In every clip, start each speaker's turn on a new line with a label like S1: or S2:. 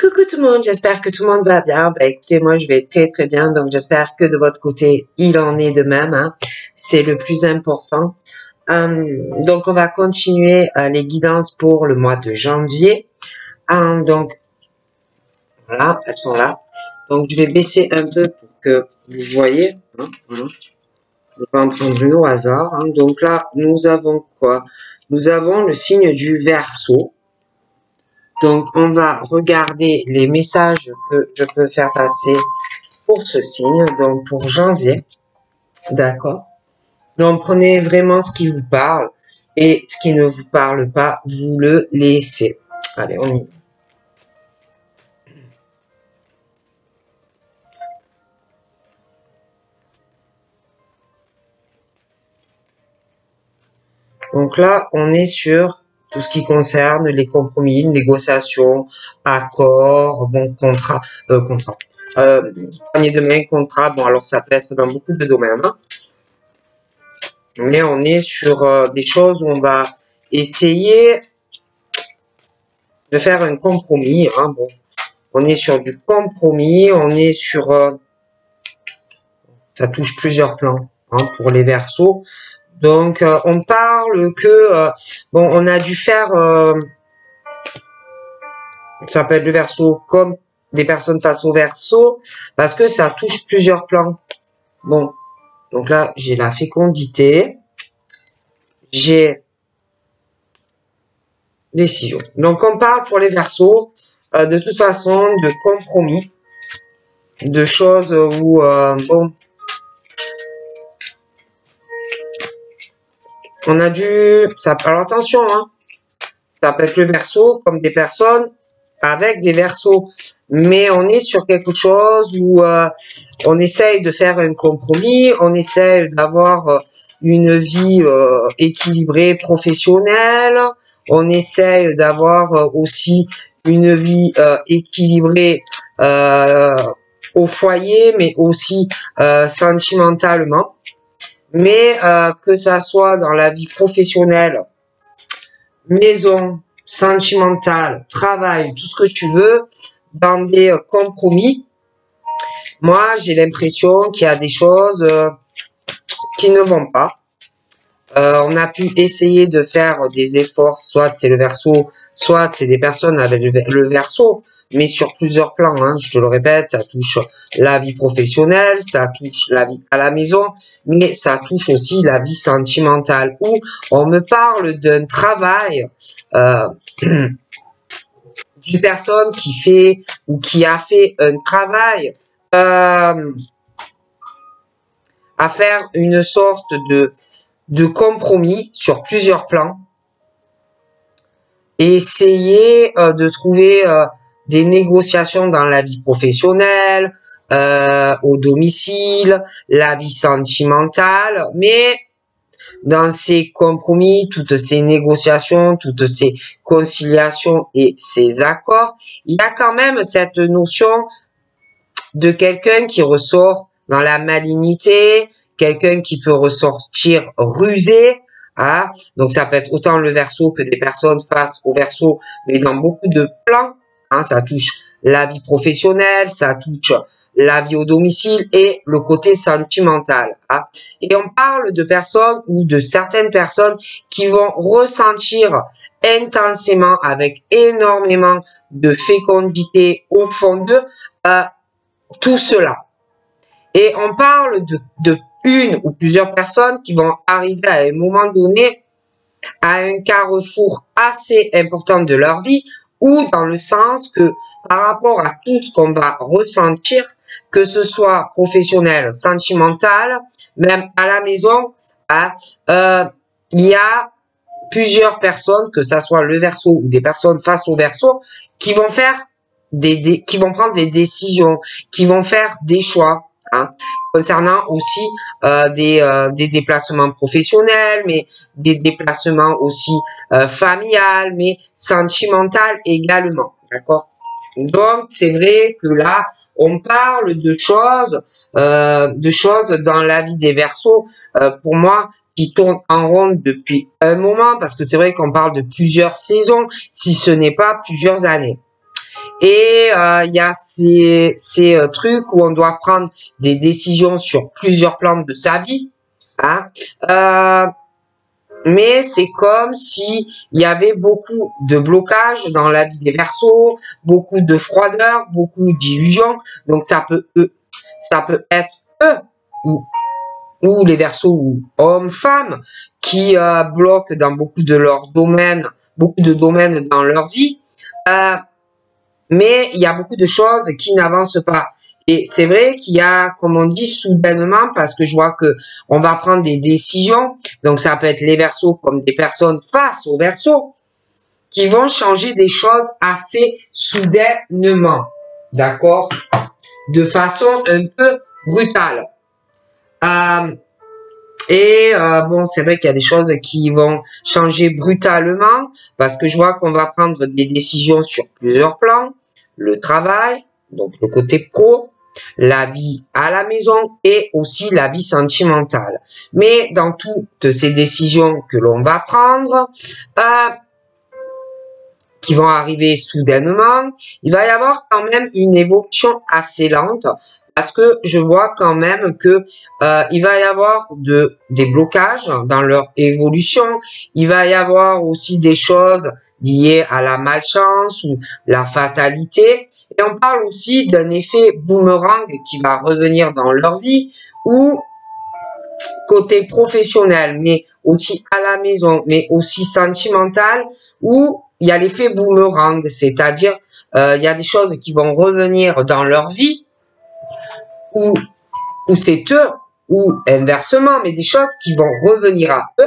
S1: Coucou tout le monde, j'espère que tout le monde va bien. Écoutez, moi je vais très très bien, donc j'espère que de votre côté il en est de même, hein. C'est le plus important. Donc on va continuer les guidances pour le mois de janvier. Donc voilà, elles sont là. Donc je vais baisser un peu pour que vous voyez. Voilà. Je vais en prendre une au hasard. Donc là, nous avons quoi? Nous avons le signe du Verseau. Donc, on va regarder les messages que je peux faire passer pour ce signe, donc pour janvier. D'accord? Donc, prenez vraiment ce qui vous parle et ce qui ne vous parle pas, vous le laissez. Allez, on y va. Donc là, on est sur tout ce qui concerne les compromis, négociations, accords, bon, panier de main, contrat. Bon, alors ça peut être dans beaucoup de domaines, hein. Mais on est sur des choses où on va essayer de faire un compromis, hein. Bon, on est sur du compromis, on est sur... ça touche plusieurs plans, hein, pour les Verseaux. Donc, on parle que... bon, on a dû faire... ça peut être le Verseau comme des personnes face au Verseau, parce que ça touche plusieurs plans. Bon, donc là, j'ai la fécondité. J'ai décision. Donc, on parle pour les Verseaux, de toute façon, de compromis, de choses où, bon, on a dû, ça, alors attention, hein, ça peut être le Verseau comme des personnes avec des Verseaux, mais on est sur quelque chose où on essaye de faire un compromis, on essaye d'avoir une vie équilibrée professionnelle, on essaye d'avoir aussi une vie équilibrée au foyer, mais aussi sentimentalement. Mais que ça soit dans la vie professionnelle, maison, sentimentale, travail, tout ce que tu veux, dans des compromis, moi j'ai l'impression qu'il y a des choses qui ne vont pas. On a pu essayer de faire des efforts, soit c'est le Verseau, soit c'est des personnes avec le Verseau, mais sur plusieurs plans, hein, je te le répète, ça touche la vie professionnelle, ça touche la vie à la maison, mais ça touche aussi la vie sentimentale, où on me parle d'un travail d'une personne qui fait ou qui a fait un travail à faire une sorte de compromis sur plusieurs plans et essayer de trouver des négociations dans la vie professionnelle, au domicile, la vie sentimentale, mais dans ces compromis, toutes ces négociations, toutes ces conciliations et ces accords, il y a quand même cette notion de quelqu'un qui ressort dans la malignité, quelqu'un qui peut ressortir rusé, hein. Donc ça peut être autant le Verseau que des personnes face au Verseau, mais dans beaucoup de plans, hein, ça touche la vie professionnelle, ça touche la vie au domicile et le côté sentimental, hein. Et on parle de personnes ou de certaines personnes qui vont ressentir intensément, avec énormément de fécondité au fond d'eux, tout cela. Et on parle de une ou plusieurs personnes qui vont arriver à un moment donné à un carrefour assez important de leur vie, ou dans le sens que par rapport à tout ce qu'on va ressentir, que ce soit professionnel, sentimental, même à la maison, il y a plusieurs personnes, que ça soit le Verseau ou des personnes face au Verseau, qui vont faire qui vont prendre des décisions, qui vont faire des choix, hein, concernant aussi des déplacements professionnels, mais des déplacements aussi familiales, mais sentimentales également, d'accord? Donc c'est vrai que là on parle de choses dans la vie des Verseaux, pour moi, qui tournent en rond depuis un moment, parce que c'est vrai qu'on parle de plusieurs saisons, si ce n'est pas plusieurs années. Et il y a ces trucs où on doit prendre des décisions sur plusieurs plans de sa vie. Hein. Mais c'est comme si il y avait beaucoup de blocages dans la vie des Verseaux, beaucoup de froideur, beaucoup d'illusions. Donc ça peut être eux ou les Verseaux ou hommes, femmes qui bloquent dans beaucoup de leurs domaines, beaucoup de domaines dans leur vie. Mais il y a beaucoup de choses qui n'avancent pas. Et c'est vrai qu'il y a, comme on dit, soudainement, parce que je vois que on va prendre des décisions, donc ça peut être les Verseaux comme des personnes face aux Verseaux, qui vont changer des choses assez soudainement, d'accord, de façon un peu brutale. Bon, c'est vrai qu'il y a des choses qui vont changer brutalement, parce que je vois qu'on va prendre des décisions sur plusieurs plans, le travail, donc le côté pro, la vie à la maison et aussi la vie sentimentale. Mais dans toutes ces décisions que l'on va prendre, qui vont arriver soudainement, il va y avoir quand même une évolution assez lente parce que je vois quand même que il va y avoir des blocages dans leur évolution. Il va y avoir aussi des choses liées à la malchance ou la fatalité. Et on parle aussi d'un effet boomerang qui va revenir dans leur vie ou côté professionnel, mais aussi à la maison, mais aussi sentimental, où il y a l'effet boomerang, c'est-à-dire il y a des choses qui vont revenir dans leur vie, ou c'est eux, ou inversement, mais des choses qui vont revenir à eux.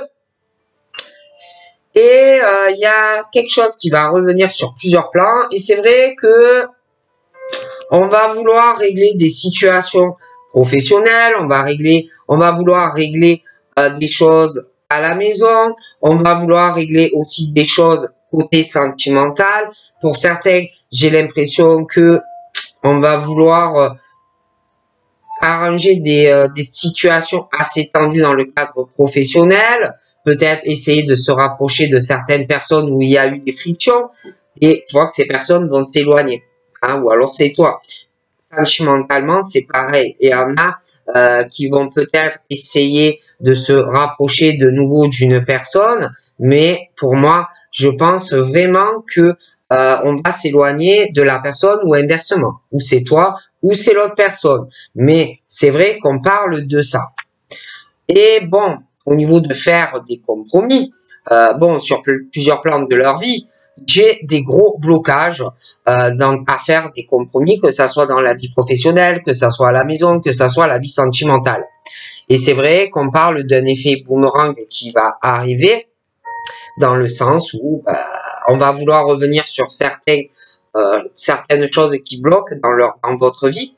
S1: Et il y a quelque chose qui va revenir sur plusieurs plans, et c'est vrai que on va vouloir régler des situations professionnelles, on va vouloir régler des choses à la maison, on va vouloir régler aussi des choses côté sentimental. Pour certains, j'ai l'impression que on va vouloir arranger des situations assez tendues dans le cadre professionnel, peut-être essayer de se rapprocher de certaines personnes où il y a eu des frictions, et tu vois que ces personnes vont s'éloigner. Hein, ou alors c'est toi. Sentimentalement, c'est pareil. Et il y en a qui vont peut-être essayer de se rapprocher de nouveau d'une personne, mais pour moi, je pense vraiment que on va s'éloigner de la personne ou inversement. Ou c'est toi, ou c'est l'autre personne. Mais c'est vrai qu'on parle de ça. Et bon, au niveau de faire des compromis, bon, sur plusieurs plans de leur vie, j'ai des gros blocages à faire des compromis, que ça soit dans la vie professionnelle, que ça soit à la maison, que ça soit à la vie sentimentale. Et c'est vrai qu'on parle d'un effet boomerang qui va arriver dans le sens où on va vouloir revenir sur certaines choses qui bloquent dans votre vie,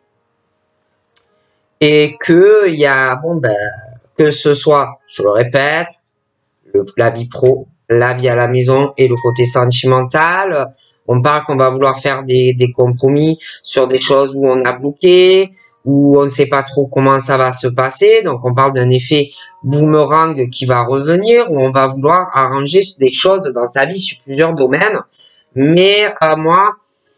S1: et que il y a que ce soit, je le répète, la vie pro, la vie à la maison et le côté sentimental. On parle qu'on va vouloir faire des compromis sur des choses où on a bloqué, où on ne sait pas trop comment ça va se passer. Donc on parle d'un effet boomerang qui va revenir, où on va vouloir arranger des choses dans sa vie sur plusieurs domaines. Mais moi,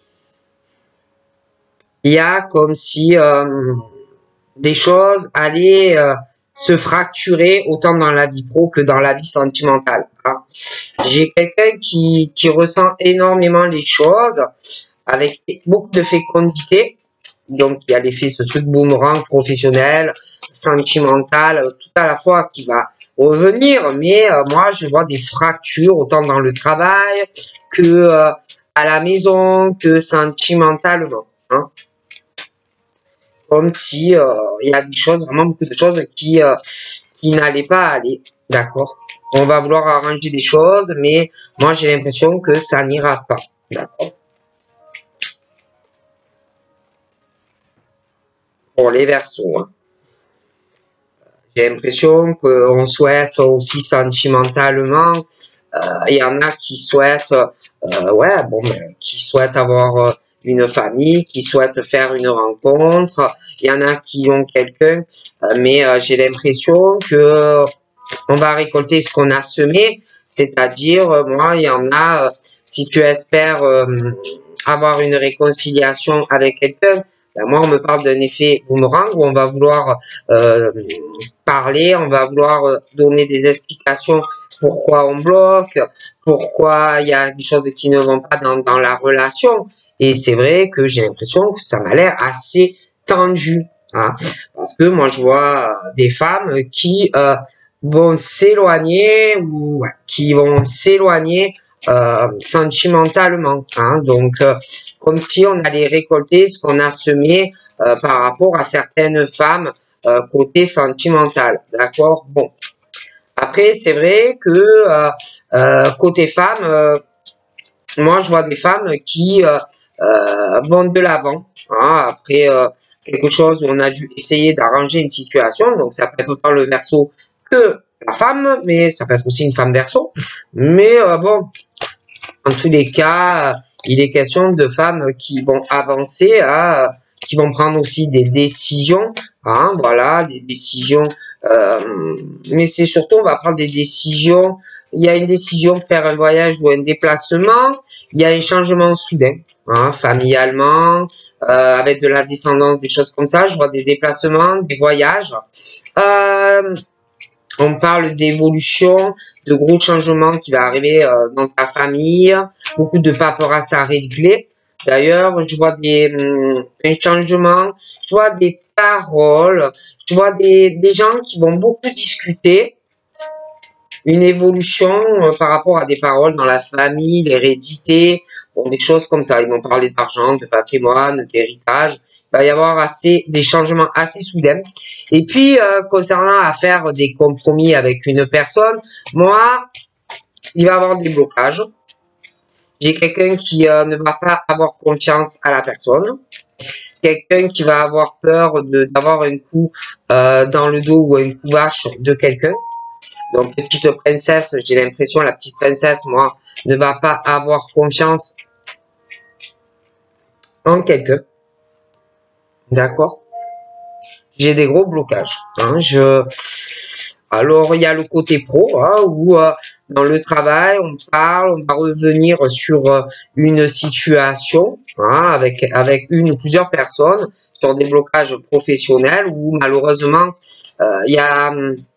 S1: il y a comme si des choses allaient se fracturer autant dans la vie pro que dans la vie sentimentale. Hein. J'ai quelqu'un qui ressent énormément les choses avec beaucoup de fécondité, donc il y a l'effet ce truc boomerang professionnel, sentimental, tout à la fois qui va revenir, mais moi je vois des fractures autant dans le travail que à la maison, que sentimentalement. Hein. Comme si il y a des choses, vraiment beaucoup de choses qui n'allaient pas aller, d'accord. On va vouloir arranger des choses, mais moi j'ai l'impression que ça n'ira pas, d'accord. Pour les Verseaux, hein. J'ai l'impression qu'on souhaite aussi sentimentalement. Il y en a qui souhaitent, qui souhaitent avoir une famille, qui souhaitent faire une rencontre. Il y en a qui ont quelqu'un, mais j'ai l'impression que on va récolter ce qu'on a semé. C'est-à-dire, moi, il y en a, si tu espères avoir une réconciliation avec quelqu'un, ben moi, on me parle d'un effet boomerang où on va vouloir parler, on va vouloir donner des explications pourquoi on bloque, pourquoi il y a des choses qui ne vont pas dans la relation. Et c'est vrai que j'ai l'impression que ça m'a l'air assez tendu. Hein, parce que moi, je vois des femmes qui vont s'éloigner ou qui vont s'éloigner sentimentalement. Hein, donc, comme si on allait récolter ce qu'on a semé par rapport à certaines femmes côté sentimental. D'accord. Bon. Après, c'est vrai que côté femme, moi, je vois des femmes qui vont de l'avant. Hein, après quelque chose où on a dû essayer d'arranger une situation. Donc, ça peut être autant le verso que la femme, mais ça peut être aussi une femme verso. Mais bon, en tous les cas, il est question de femmes qui vont avancer, qui vont prendre aussi des décisions. Hein, voilà, des décisions. Mais c'est surtout, on va prendre des décisions. Il y a une décision de faire un voyage ou un déplacement. Il y a un changement soudain, hein, familialement, avec de la descendance, des choses comme ça. Je vois des déplacements, des voyages. On parle d'évolution, de gros changements qui va arriver dans ta famille, beaucoup de paperasse à régler. D'ailleurs, je vois un changement, je vois des paroles, je vois des gens qui vont beaucoup discuter, une évolution par rapport à des paroles dans la famille, l'hérédité, bon, des choses comme ça. Ils vont parler d'argent, de patrimoine, d'héritage. Il va y avoir des changements assez soudains. Et puis, concernant à faire des compromis avec une personne, moi, il va y avoir des blocages. J'ai quelqu'un qui ne va pas avoir confiance à la personne. Quelqu'un qui va avoir peur d'avoir un coup dans le dos ou un coup vache de quelqu'un. Donc, petite princesse, j'ai l'impression, la petite princesse, moi, ne va pas avoir confiance en quelqu'un. D'accord? J'ai des gros blocages. Hein, alors, il y a le côté pro, hein, où dans le travail, on parle, on va revenir sur une situation, hein, avec une ou plusieurs personnes, sur des blocages professionnels, où malheureusement, il y a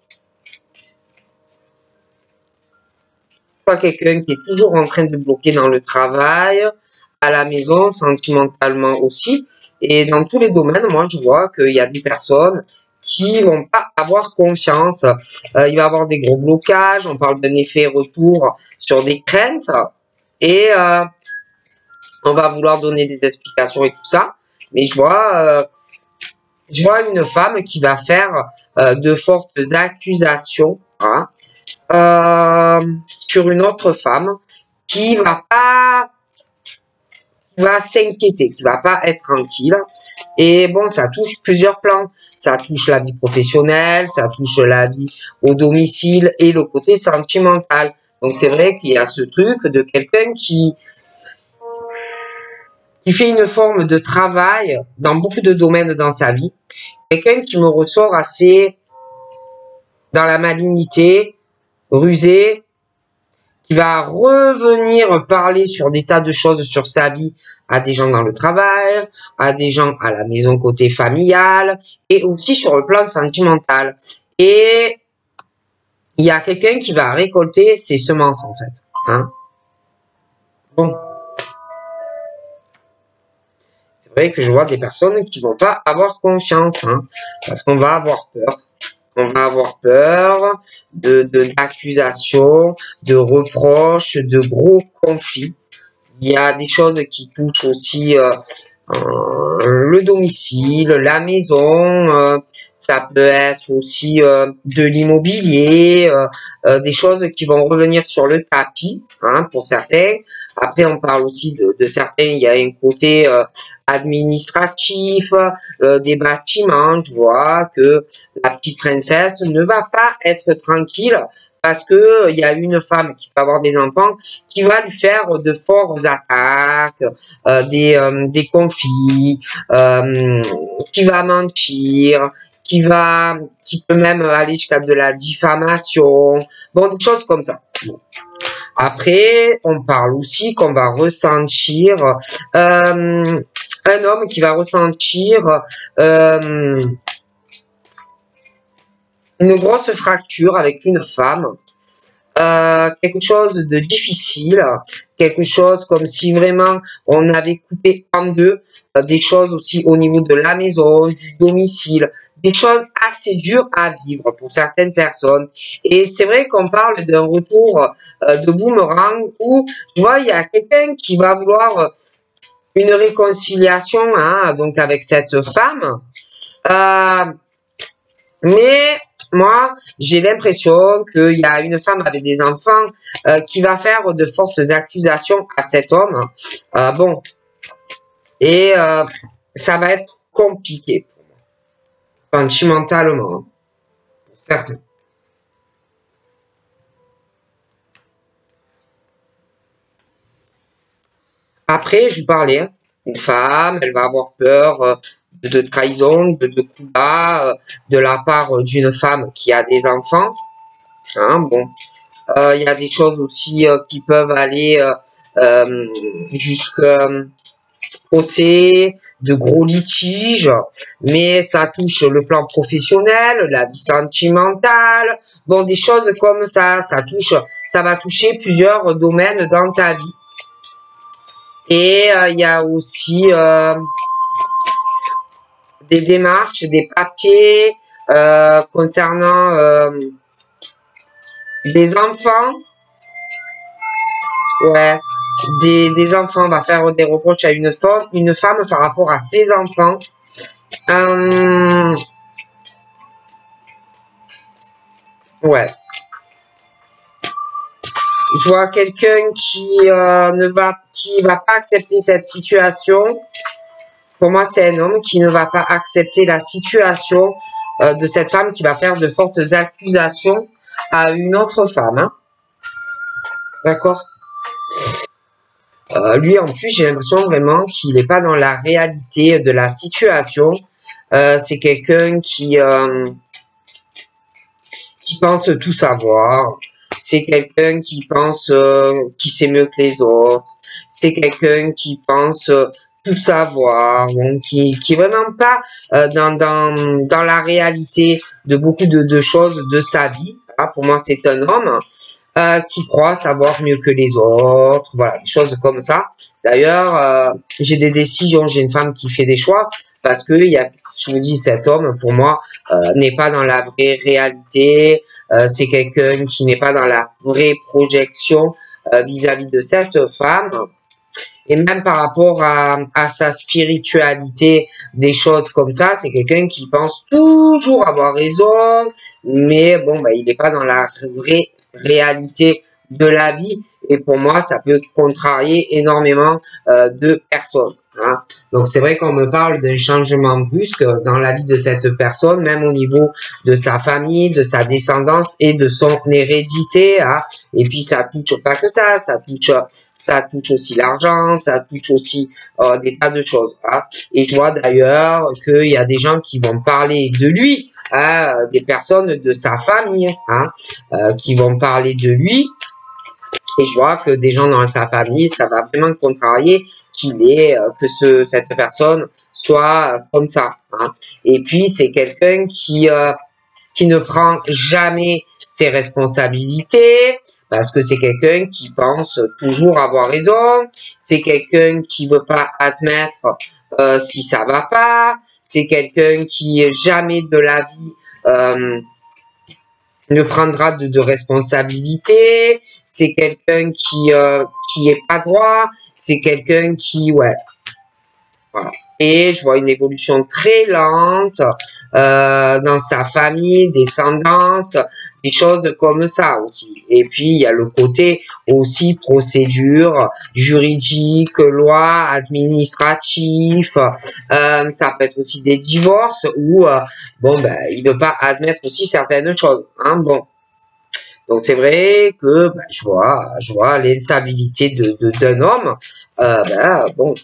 S1: pas quelqu'un qui est toujours en train de bloquer dans le travail, à la maison, sentimentalement aussi. Et dans tous les domaines, moi, je vois qu'il y a des personnes qui vont pas avoir confiance. Il va y avoir des gros blocages. On parle d'un effet retour sur des craintes. Et on va vouloir donner des explications et tout ça. Mais je vois une femme qui va faire de fortes accusations, hein, sur une autre femme qui va s'inquiéter, qui va pas être tranquille. Et bon, ça touche plusieurs plans. Ça touche la vie professionnelle, ça touche la vie au domicile et le côté sentimental. Donc c'est vrai qu'il y a ce truc de quelqu'un qui fait une forme de travail dans beaucoup de domaines dans sa vie. Quelqu'un qui me ressort assez dans la malignité, rusé, qui va revenir parler sur des tas de choses sur sa vie à des gens dans le travail, à des gens à la maison côté familial, et aussi sur le plan sentimental. Et il y a quelqu'un qui va récolter ses semences, en fait. Hein? Bon. C'est vrai que je vois des personnes qui vont pas avoir confiance, hein, parce qu'on va avoir peur. On va avoir peur d'accusations, de reproches, de gros conflits. Il y a des choses qui touchent aussi le domicile, la maison, ça peut être aussi de l'immobilier, des choses qui vont revenir sur le tapis, hein, pour certains. Après, on parle aussi de certains, il y a un côté administratif, des bâtiments. Je vois que la petite princesse ne va pas être tranquille parce que il y a une femme qui peut avoir des enfants qui va lui faire de fortes attaques, des conflits, qui va mentir, qui peut même aller jusqu'à de la diffamation, bon, des choses comme ça. Bon. Après, on parle aussi qu'on va ressentir un homme qui va ressentir une grosse fracture avec une femme. Quelque chose de difficile, quelque chose comme si vraiment on avait coupé en deux, des choses aussi au niveau de la maison, du domicile, des choses assez dures à vivre pour certaines personnes. Et c'est vrai qu'on parle d'un retour de boomerang où, tu vois, il y a quelqu'un qui va vouloir une réconciliation, hein, donc avec cette femme. Mais moi, j'ai l'impression qu'il y a une femme avec des enfants qui va faire de fortes accusations à cet homme. Bon, et ça va être compliqué pour moi, sentimentalement, pour certains. Après, je lui parlais, hein, une femme, elle va avoir peur de trahison, de coups bas, de la part d'une femme qui a des enfants. Hein, bon, il y a des choses aussi qui peuvent aller jusqu'au procès, de gros litiges, mais ça touche le plan professionnel, la vie sentimentale, bon, des choses comme ça va toucher plusieurs domaines dans ta vie. Et il y a aussi des démarches, des papiers concernant des enfants. Ouais, des enfants, on va faire des reproches à une femme par rapport à ses enfants. Ouais. Je vois quelqu'un qui va pas accepter cette situation. Pour moi, c'est un homme qui ne va pas accepter la situation de cette femme qui va faire de fortes accusations à une autre femme. Hein. D'accord? Lui, en plus, j'ai l'impression vraiment qu'il n'est pas dans la réalité de la situation. C'est quelqu'un qui pense tout savoir. C'est quelqu'un qui pense qui sait mieux que les autres. C'est quelqu'un qui pense tout savoir, donc qui est vraiment pas dans la réalité de beaucoup de choses de sa vie. Ah, pour moi, c'est un homme qui croit savoir mieux que les autres, voilà, des choses comme ça. D'ailleurs, j'ai des décisions, j'ai une femme qui fait des choix parce que je me dis, cet homme, pour moi, n'est pas dans la vraie réalité. C'est quelqu'un qui n'est pas dans la vraie projection vis-à-vis de cette femme. Et même par rapport à sa spiritualité, des choses comme ça, c'est quelqu'un qui pense toujours avoir raison, mais bon, bah, il n'est pas dans la vraie réalité de la vie. Et pour moi, ça peut contrarier énormément de personnes. Hein. Donc c'est vrai qu'on me parle d'un changement brusque dans la vie de cette personne, même au niveau de sa famille, de sa descendance et de son hérédité. Hein. Et puis ça touche pas que ça touche aussi l'argent, ça touche aussi des tas de choses. Hein. Et je vois d'ailleurs qu'il y a des gens qui vont parler de lui, hein, des personnes de sa famille, hein, qui vont parler de lui. Et je vois que des gens dans sa famille, ça va vraiment contrarier cette personne soit comme ça. Hein. Et puis c'est quelqu'un qui ne prend jamais ses responsabilités, parce que c'est quelqu'un qui pense toujours avoir raison, c'est quelqu'un qui veut pas admettre si ça va pas, c'est quelqu'un qui jamais de la vie ne prendra de responsabilité, c'est quelqu'un qui est pas droit, c'est quelqu'un ouais. Voilà. Et je vois une évolution très lente dans sa famille, descendance, des choses comme ça aussi. Et puis, il y a le côté aussi procédure, juridique, loi, administratif. Ça peut être aussi des divorces où, bon, ben, il veut pas admettre aussi certaines choses. Hein, bon. Donc c'est vrai que ben, je vois l'instabilité d'un homme, ben, bon,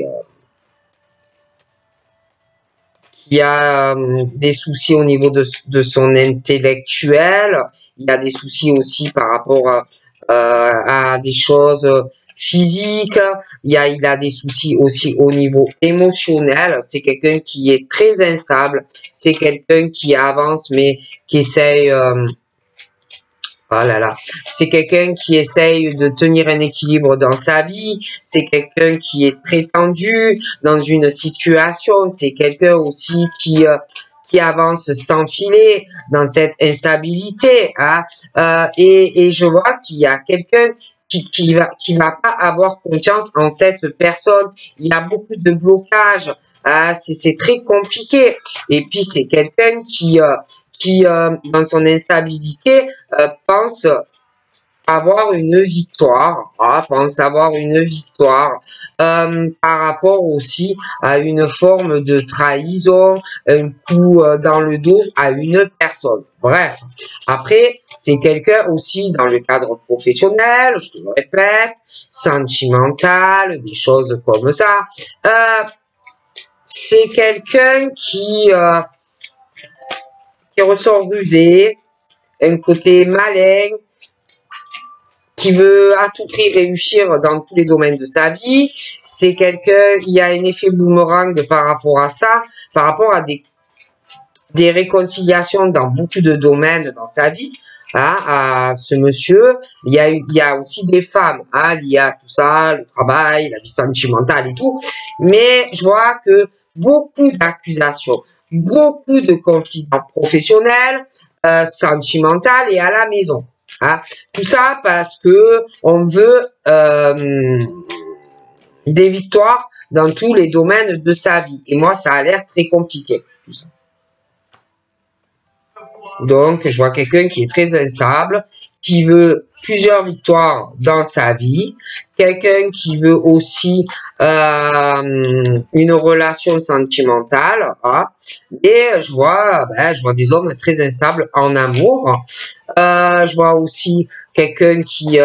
S1: qui a des soucis au niveau de son intellectuel, il y a des soucis aussi par rapport à des choses physiques. Il a des soucis aussi au niveau émotionnel. C'est quelqu'un qui est très instable. C'est quelqu'un qui avance mais qui essaye... oh là là, c'est quelqu'un qui essaye de tenir un équilibre dans sa vie. C'est quelqu'un qui est très tendu dans une situation. C'est quelqu'un aussi qui avance sans filet dans cette instabilité. Hein. Et je vois qu'il y a quelqu'un qui va pas avoir confiance en cette personne. Il y a beaucoup de blocages. Hein. C'est très compliqué. Et puis c'est quelqu'un qui dans son instabilité, pense avoir une victoire, pense avoir une victoire par rapport aussi à une forme de trahison, un coup dans le dos à une personne. Bref, après, c'est quelqu'un aussi dans le cadre professionnel, je te le répète, sentimental, des choses comme ça. C'est quelqu'un qui ressort rusé, un côté malin, qui veut à tout prix réussir dans tous les domaines de sa vie. C'est quelqu'un, il y a un effet boomerang par rapport à ça, par rapport à des réconciliations dans beaucoup de domaines dans sa vie. Hein, à ce monsieur, il y a aussi des femmes, hein, liées à tout ça, le travail, la vie sentimentale et tout. Mais je vois que beaucoup d'accusations, beaucoup de conflits professionnels, sentimentaux et à la maison. Hein. Tout ça parce que on veut des victoires dans tous les domaines de sa vie. Et moi, ça a l'air très compliqué, tout ça. Donc, je vois quelqu'un qui est très instable, qui veut plusieurs victoires dans sa vie, quelqu'un qui veut aussi une relation sentimentale, hein. Et je vois des hommes très instables en amour. Je vois aussi quelqu'un qui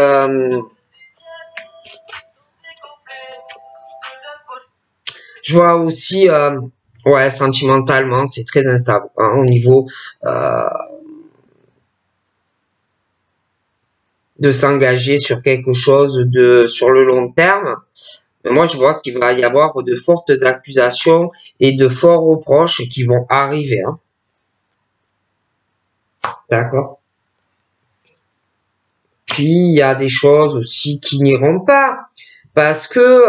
S1: je vois aussi ouais, sentimentalement, c'est très instable, hein, au niveau de s'engager sur quelque chose sur le long terme. Mais moi, je vois qu'il va y avoir de fortes accusations et de forts reproches qui vont arriver. Hein. D'accord. Puis, il y a des choses aussi qui n'iront pas. Parce que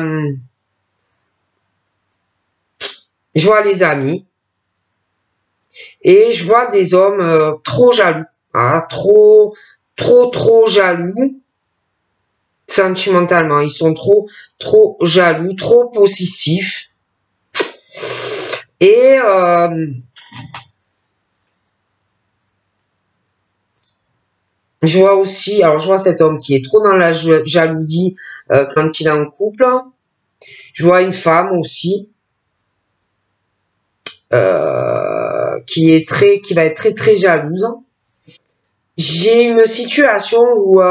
S1: je vois les amis et je vois des hommes trop jaloux. Hein, trop jaloux sentimentalement. Ils sont trop jaloux, trop possessifs. Et je vois aussi, alors je vois cet homme qui est trop dans la jalousie quand il est en couple. Je vois une femme aussi qui va être très jalouse. J'ai une situation où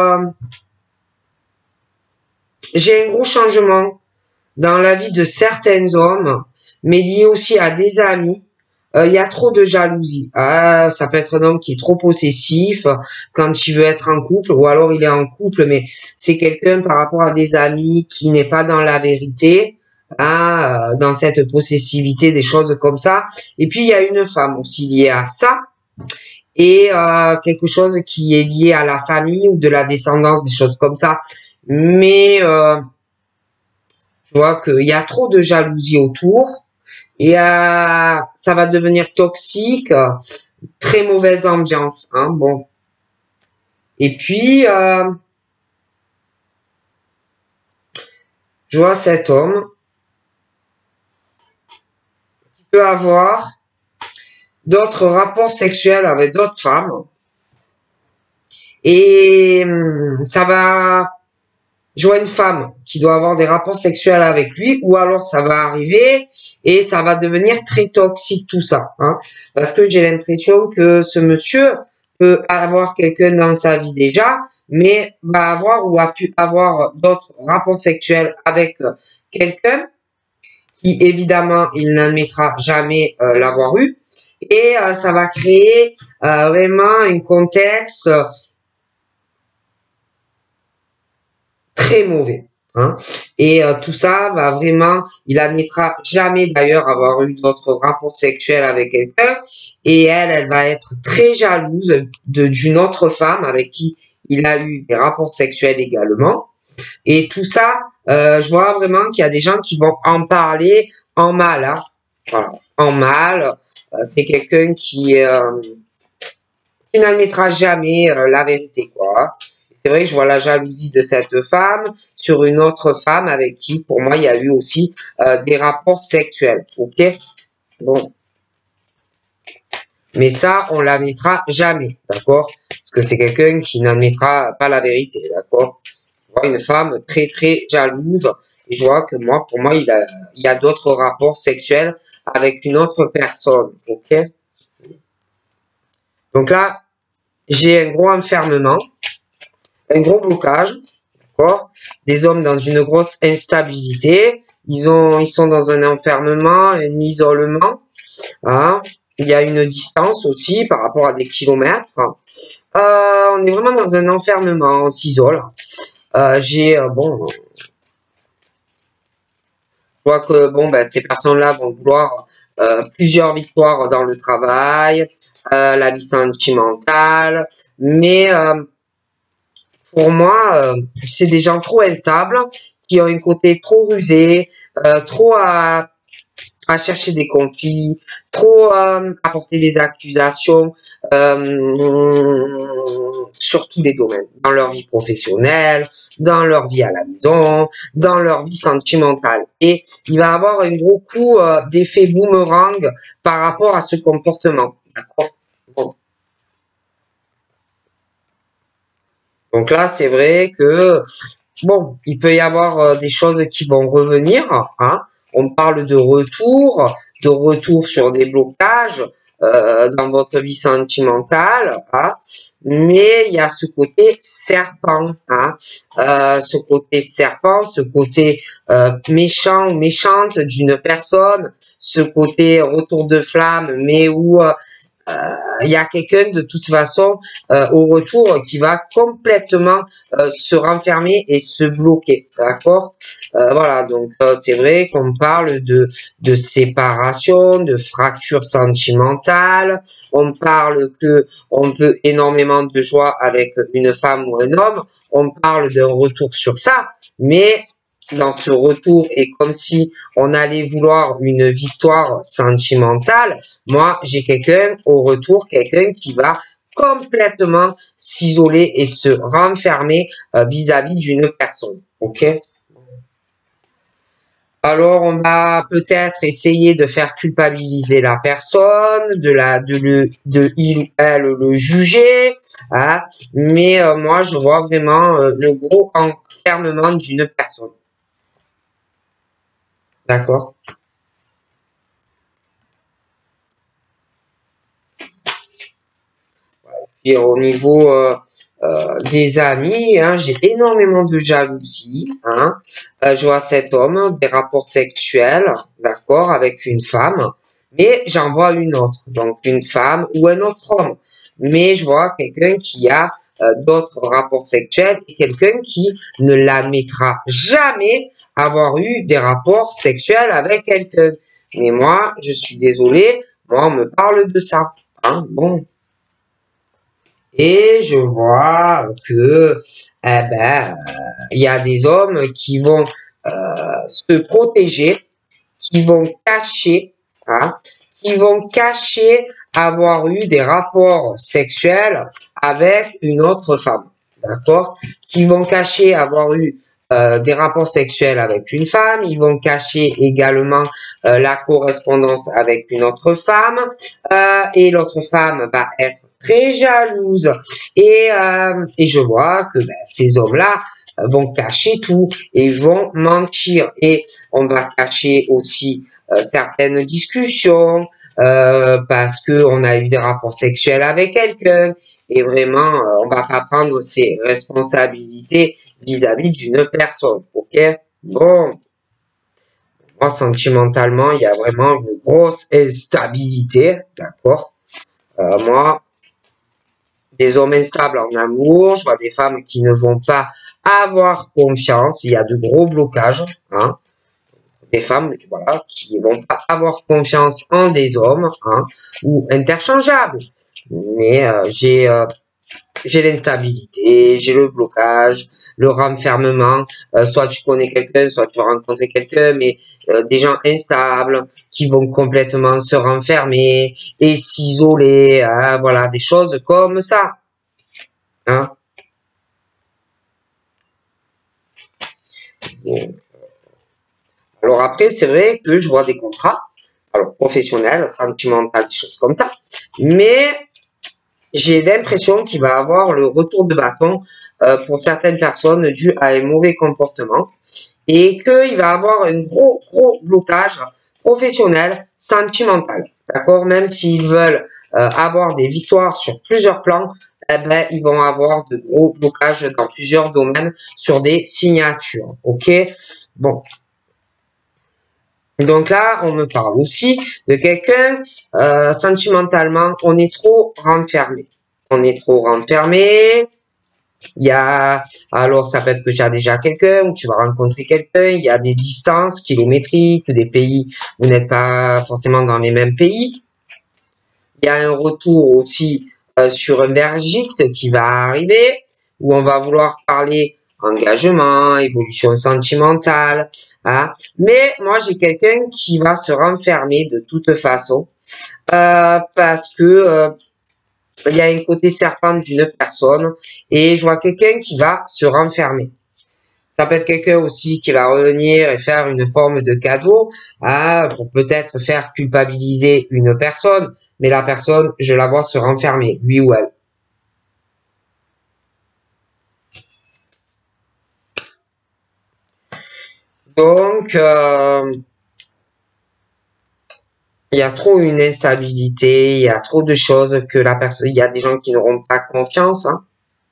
S1: j'ai un gros changement dans la vie de certains hommes, mais lié aussi à des amis. Il y a trop de jalousie. Ça peut être un homme qui est trop possessif quand il veut être en couple, ou alors il est en couple, mais c'est quelqu'un par rapport à des amis qui n'est pas dans la vérité, dans cette possessivité, des choses comme ça. Et puis il y a une femme aussi liée à ça, et quelque chose qui est lié à la famille ou de la descendance, des choses comme ça. Mais je vois qu'il y a trop de jalousie autour. Et ça va devenir toxique, très mauvaise ambiance. Hein, bon. Et puis, je vois cet homme qui peut avoir d'autres rapports sexuels avec d'autres femmes. Et ça va... Je vois une femme qui doit avoir des rapports sexuels avec lui, ou alors ça va arriver et ça va devenir très toxique tout ça. Hein, parce que j'ai l'impression que ce monsieur peut avoir quelqu'un dans sa vie déjà, mais va avoir ou a pu avoir d'autres rapports sexuels avec quelqu'un qui évidemment il n'admettra jamais l'avoir eu. Et ça va créer vraiment un contexte très mauvais. Hein. Et tout ça va vraiment, il admettra jamais d'ailleurs avoir eu d'autres rapports sexuels avec quelqu'un. Et elle va être très jalouse d'une autre femme avec qui il a eu des rapports sexuels également. Et tout ça, je vois vraiment qu'il y a des gens qui vont en parler en mal. Hein. Voilà, en mal. C'est quelqu'un qui n'admettra jamais la vérité, quoi. C'est vrai que je vois la jalousie de cette femme sur une autre femme avec qui, pour moi, il y a eu aussi des rapports sexuels. Ok? Bon. Mais ça, on l'admettra jamais, d'accord? Parce que c'est quelqu'un qui n'admettra pas la vérité, d'accord? Je vois une femme très, très jalouse. Et je vois que moi, pour moi, il y a d'autres rapports sexuels avec une autre personne, ok? Donc là, j'ai un gros enfermement, un gros blocage, d'accord? Des hommes dans une grosse instabilité. Ils sont dans un enfermement, un isolement. Hein? Il y a une distance aussi par rapport à des kilomètres. On est vraiment dans un enfermement, on s'isole. Bon, je vois que bon, ben, ces personnes-là vont vouloir plusieurs victoires dans le travail, la vie sentimentale, mais pour moi, c'est des gens trop instables, qui ont un côté trop rusé, trop à chercher des conflits, trop à porter des accusations sur tous les domaines, dans leur vie professionnelle, dans leur vie à la maison, dans leur vie sentimentale. Et il va avoir un gros coup d'effet boomerang par rapport à ce comportement. D'accord? Bon. Donc là, c'est vrai que bon, il peut y avoir des choses qui vont revenir. Hein. On parle de retour sur des blocages dans votre vie sentimentale. Hein. Mais il y a ce côté serpent. Hein. Ce côté serpent, ce côté méchant ou méchante d'une personne, ce côté retour de flamme, mais où il y a quelqu'un de toute façon au retour qui va complètement se renfermer et se bloquer, d'accord? Voilà, donc c'est vrai qu'on parle de séparation, de fracture sentimentale, on parle que on veut énormément de joie avec une femme ou un homme, on parle d'un retour sur ça, mais dans ce retour et comme si on allait vouloir une victoire sentimentale, moi j'ai quelqu'un au retour, quelqu'un qui va complètement s'isoler et se renfermer vis-à-vis d'une personne. Ok? Alors on va peut-être essayer de faire culpabiliser la personne, de il ou elle le juger, hein, mais moi je vois vraiment le gros enfermement d'une personne. D'accord? Et au niveau des amis, hein, j'ai énormément de jalousie. Hein. Je vois cet homme, des rapports sexuels, d'accord, avec une femme, mais j'en vois une autre, donc une femme ou un autre homme. Mais je vois quelqu'un qui a d'autres rapports sexuels et quelqu'un qui ne l'admettra jamais avoir eu des rapports sexuels avec quelqu'un. Mais moi, je suis désolé, moi, on me parle de ça. Hein, bon. Et je vois que, il y a des hommes qui vont se protéger, qui vont cacher, hein, qui vont cacher avoir eu des rapports sexuels avec une autre femme, d'accord? Qui vont cacher avoir eu des rapports sexuels avec une femme, ils vont cacher également la correspondance avec une autre femme, et l'autre femme va être très jalouse, et je vois que ces hommes-là vont cacher tout et vont mentir, et on va cacher aussi certaines discussions parce que on a eu des rapports sexuels avec quelqu'un, et vraiment on va pas prendre ses responsabilités vis-à-vis d'une personne. Ok? Bon, moi sentimentalement il y a vraiment une grosse instabilité, d'accord? Moi des hommes instables en amour, je vois des femmes qui ne vont pas avoir confiance, il y a de gros blocages, hein. Des femmes, voilà, qui vont pas avoir confiance en des hommes, hein, ou interchangeables. Mais j'ai l'instabilité, j'ai le blocage, le renfermement. Soit tu connais quelqu'un, soit tu vas rencontrer quelqu'un, mais des gens instables qui vont complètement se renfermer et s'isoler. Hein, voilà, des choses comme ça. Hein. Bon. Alors après, c'est vrai que je vois des contrats, alors professionnels, sentimentaux, des choses comme ça, mais j'ai l'impression qu'il va avoir le retour de bâton pour certaines personnes dû à un mauvais comportement et qu'il va avoir un gros blocage professionnel, sentimental. D'accord? Même s'ils veulent avoir des victoires sur plusieurs plans, eh ben, ils vont avoir de gros blocages dans plusieurs domaines sur des signatures. Ok? Bon. Donc là, on me parle aussi de quelqu'un, sentimentalement, on est trop renfermé. On est trop renfermé. Il y a, alors ça peut être que tu as déjà quelqu'un ou tu vas rencontrer quelqu'un. Il y a des distances kilométriques, des pays, vous n'êtes pas forcément dans les mêmes pays. Il y a un retour aussi sur un verdict qui va arriver, où on va vouloir parler engagement, évolution sentimentale. Hein. Mais moi, j'ai quelqu'un qui va se renfermer de toute façon, parce que il y a un côté serpent d'une personne, et je vois quelqu'un qui va se renfermer. Ça peut être quelqu'un aussi qui va revenir et faire une forme de cadeau, hein, pour peut-être faire culpabiliser une personne, mais la personne, je la vois se renfermer, lui ou elle. Donc, il y a trop une instabilité, il y a trop de choses que la personne, il y a des gens qui n'auront pas confiance. Hein.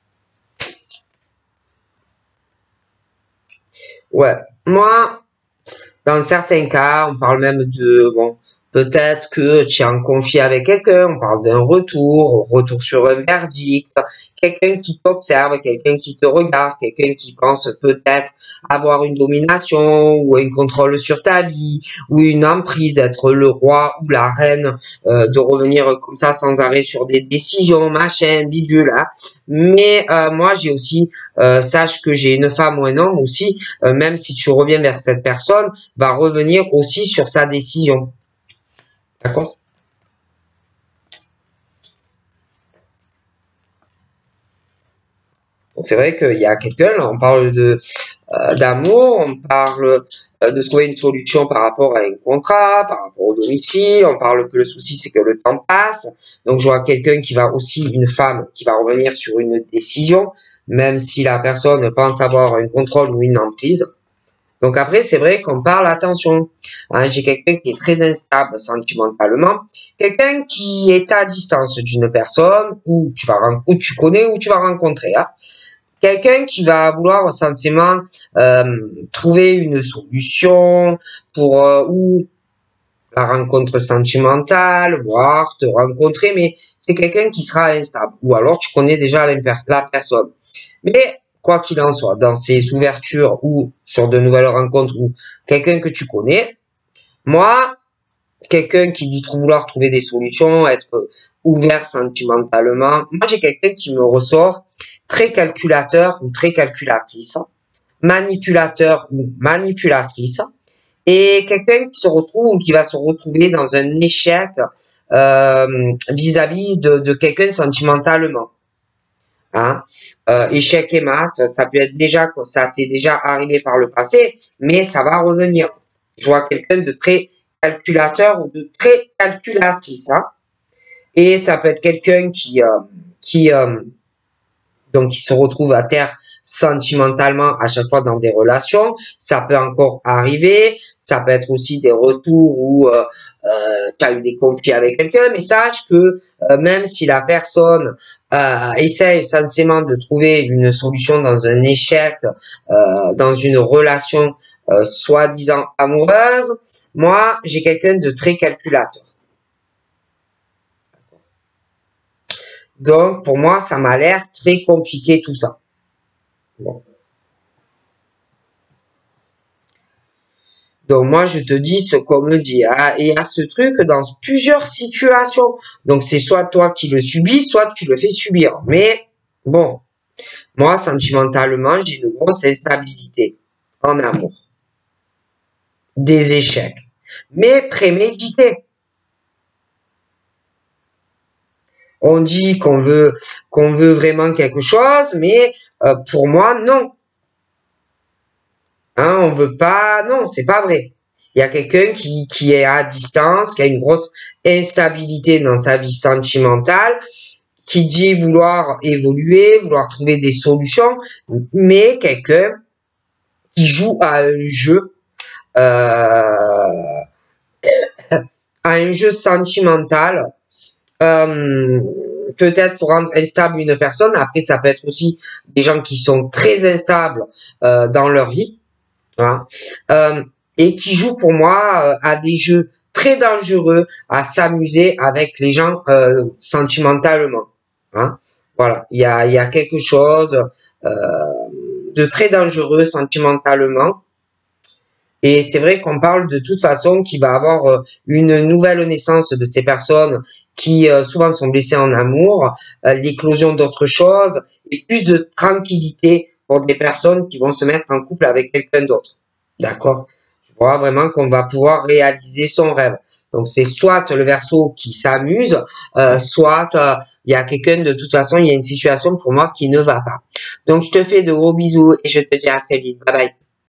S1: Ouais, moi, dans certains cas, on parle même de, bon, peut-être que tu es en conflit avec quelqu'un, on parle d'un retour sur un verdict, quelqu'un qui t'observe, quelqu'un qui te regarde, quelqu'un qui pense peut-être avoir une domination ou un contrôle sur ta vie ou une emprise, être le roi ou la reine, de revenir comme ça sans arrêt sur des décisions, machin, bidule. Hein. Mais moi, j'ai aussi, sache que j'ai une femme ou un homme aussi, même si tu reviens vers cette personne, va revenir aussi sur sa décision. D'accord? Donc c'est vrai qu'il y a quelqu'un, on parle de d'amour, on parle de trouver une solution par rapport à un contrat, par rapport au domicile, on parle que le souci c'est que le temps passe. Donc je vois quelqu'un qui va aussi, une femme qui va revenir sur une décision, même si la personne pense avoir un contrôle ou une emprise. Donc après, c'est vrai qu'on parle attention. Hein, j'ai quelqu'un qui est très instable sentimentalement, quelqu'un qui est à distance d'une personne où tu connais ou tu vas rencontrer. Hein. Quelqu'un qui va vouloir censément trouver une solution pour ou la rencontre sentimentale, voire te rencontrer, mais c'est quelqu'un qui sera instable. Ou alors tu connais déjà la personne. Mais quoi qu'il en soit, dans ces ouvertures ou sur de nouvelles rencontres ou quelqu'un que tu connais, moi, quelqu'un qui dit vouloir trouver des solutions, être ouvert sentimentalement, moi j'ai quelqu'un qui me ressort très calculateur ou très calculatrice, manipulateur ou manipulatrice, et quelqu'un qui se retrouve ou qui va se retrouver dans un échec vis-à-vis de quelqu'un sentimentalement. Hein. Échec et maths, ça peut être déjà, ça t'est déjà arrivé par le passé, mais ça va revenir. Je vois quelqu'un de très calculateur ou de très calculatrice. Hein. Et ça peut être quelqu'un qui donc qui se retrouve à terre sentimentalement à chaque fois dans des relations. Ça peut encore arriver. Ça peut être aussi des retours où tu as eu des conflits avec quelqu'un, mais sache que même si la personne essaye sensément de trouver une solution dans un échec, dans une relation soi-disant amoureuse, moi j'ai quelqu'un de très calculateur. Donc, pour moi, ça m'a l'air très compliqué tout ça. Bon. Donc, moi, je te dis ce qu'on me dit. Ah, et à ce truc dans plusieurs situations. Donc, c'est soit toi qui le subis, soit tu le fais subir. Mais, bon, moi, sentimentalement, j'ai une grosse instabilité en amour. Des échecs. Mais prémédités. On dit qu'on veut vraiment quelque chose, mais pour moi, non. Hein, on veut pas, non, c'est pas vrai. Il y a quelqu'un qui est à distance, qui a une grosse instabilité dans sa vie sentimentale, qui dit vouloir évoluer, vouloir trouver des solutions, mais quelqu'un qui joue à un jeu, sentimental, peut-être pour rendre instable une personne. Après, ça peut être aussi des gens qui sont très instables dans leur vie. Hein, et qui joue pour moi à des jeux très dangereux, à s'amuser avec les gens sentimentalement. Hein. Voilà, il y a quelque chose de très dangereux sentimentalement. Et c'est vrai qu'on parle de toute façon qu'il va avoir une nouvelle naissance de ces personnes qui souvent sont blessées en amour, l'éclosion d'autres choses et plus de tranquillité pour des personnes qui vont se mettre en couple avec quelqu'un d'autre. D'accord? Je vois vraiment qu'on va pouvoir réaliser son rêve. Donc c'est soit le Verseau qui s'amuse, soit il y a quelqu'un de toute façon, il y a une situation pour moi qui ne va pas. Donc je te fais de gros bisous et je te dis à très vite. Bye bye.